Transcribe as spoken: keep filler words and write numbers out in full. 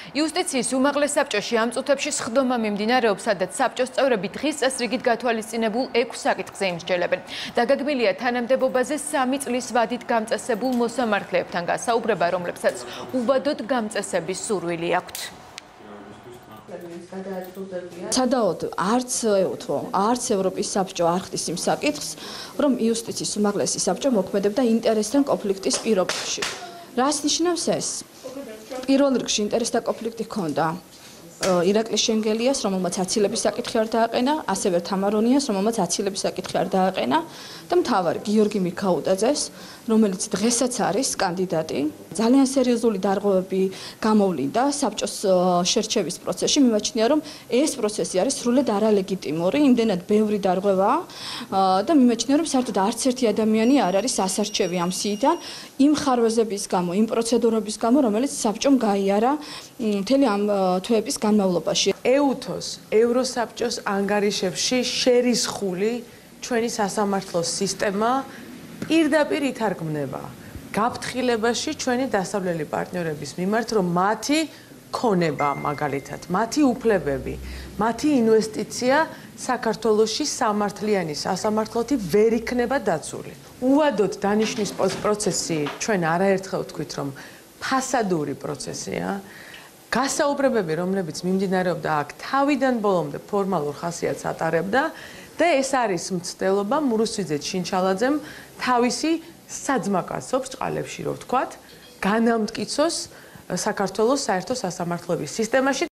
იუსტიციის უმაღლეს საბჭოში ამ წუთებში სხდომა მიმდინარეობს, სადაც საბჭოს წევრები დღის წესრიგით გათვალისწინებულ ექვს საკითხზე იმსჯელებენ. დაგეგმილია თანამდებობაზე სამი წლის ვადით გამწესებულ მოსამართლეებთან გასაუბრება, რომლებსაც უბადოდ გამწესების სურვილი აქვთ. სადაოდ არც ეუთო, არც ევროპის საბჭო არ ხდის იმ საკითხს, რომ იუსტიციის უმაღლესი საბჭო მოქმედებდა ინტერესთან კონფლიქტის პირობებში. რას ნიშნავს ეს? პირველ რიგში ინტერესთა კონფლიქტი ჰქონდა ირაკლი შენგელიას, რომელმაც აცილების საკითხი არ დააყენა, ასევე თამარონიას, რომელმაც აცილების საკითხი არ დააყენა და მთავარი გიორგი მიქაუტაძეს, რომელიც დღესაც არის კანდიდატი. ძალიან სერიოზული დარღვევები გამოვლინდა საბჭოს შერჩევის პროცესში. მიმაჩნია, რომ ეს პროცესი არის სრულად არალეგიტიმური, იმდენად ბევრი დარღვევაა და მიმაჩნია, რომ საერთოდ არც ერთი ადამიანი არ არის ასარჩევი ამ სიიდან, იმ ხარვეზების გამო, იმ პროცედურების გამო, რომელიც საბჭომ გაიარა მთელი ამ თვეების განმავლობაში. ეუთოს, ევროსაბჭოს ანგარიშებში შერისხული ჩვენი სასამართლოს სისტემა პირდაპირ ითარგმნება გაფრთხილებაში ჩვენი დასავლელი პარტნიორების მიმართ, რომ მათი ქონება მაგალითად, მათი უფლებები, მათი ინვესტიცია საქართველოში სამართლიანი სასამართლოთი ვერ იქნება დაცული. უვადოდ დანიშნის პროცესი ჩვენ არაერთხელ ვთქვით, რომ ფასადური პროცესია. გასაუბრებები, რომლებიც მიმდინარეობდა აქ, თავიდან ბოლომდე ფორმალურ ხასიათს ატარებდა და ეს არის მცდელობა მურუსიძე ჩინჩალაძემ თავისი საძმაკაცობს წყალებში, რო ვთქვათ, განამტკიცოს საქართველოს საერთო სასამართლოების სისტემაში.